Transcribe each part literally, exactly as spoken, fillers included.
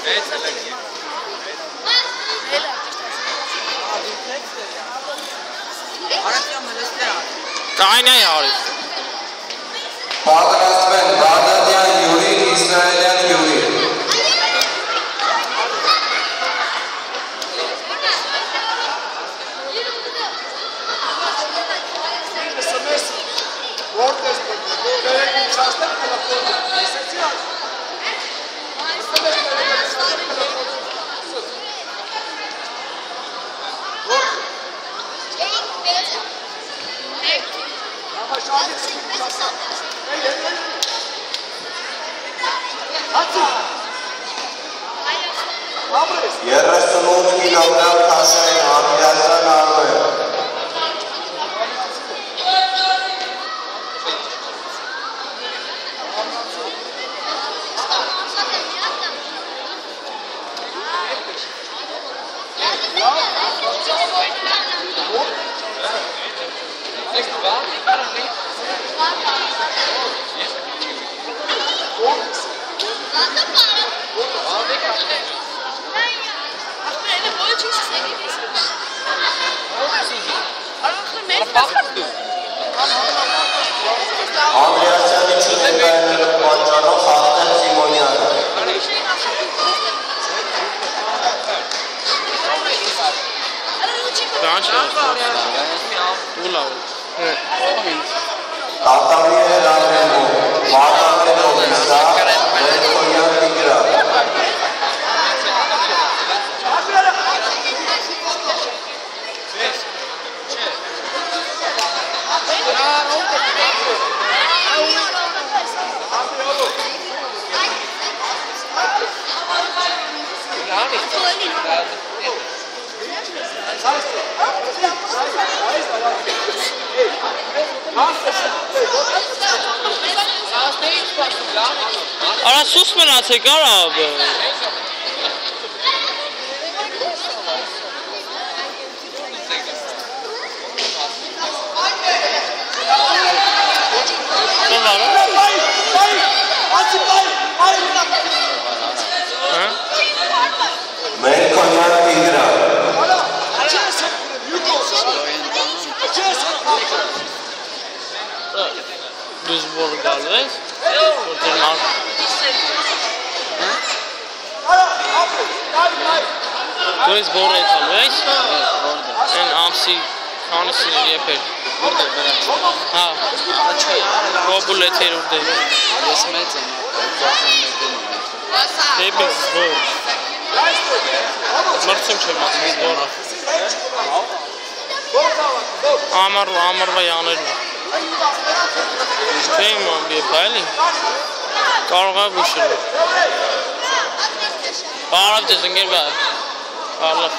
Kayna Arif. Father husband, Bardatian Yuri, Israelian Yuri. երեսունութ կիլոգրամ քաշային համիազան ալու է։ Անդրեասյանի չուտեկայինելու պատճառով հաղթել Սիմոնյանը։ Կատանի է հրավերում, մարտակներով իսա, վերքոնյակ տիգրա։ Արա սուս մնացեք արավ։ Վերքոնյակ տիգրա։ Դուզ որ գալու ես, որ դեր մար։ Դու ես բոր էտ հալու ես, են ամսի քանիսին էր եպեր։ Հա, կոբուլ էտ էր ուր դեր։ Ես մեծ եմ, Դեբիզ բոր։ Մրցում չեմ ասում բորը։ Ամար ու ամարվա յաներն է։ Չեմ ան բիեպ այլի, կարող է բուշել։ Բարավ ձեզ ընգեր բա, բարլավ։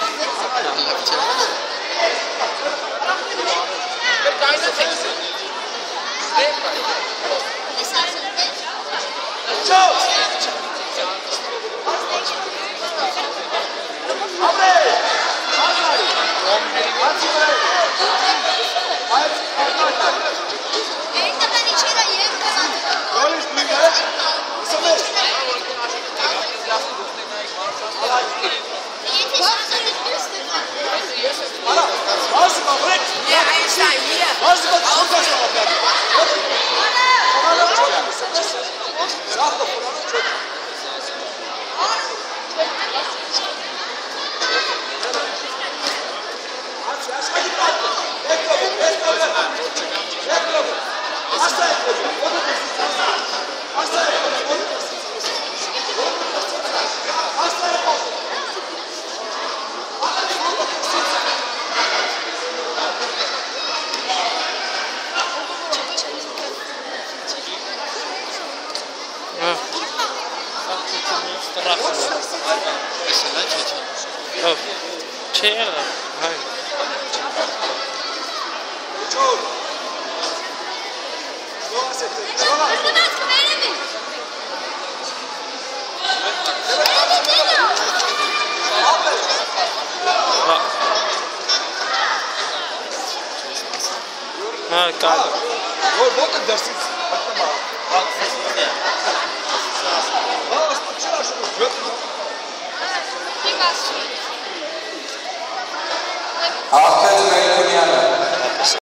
Chair, hi. Ha, kaldı. Oy, bakın dersiniz. Bakın bak. Bak. Bak, çıkar şunu. Götür. After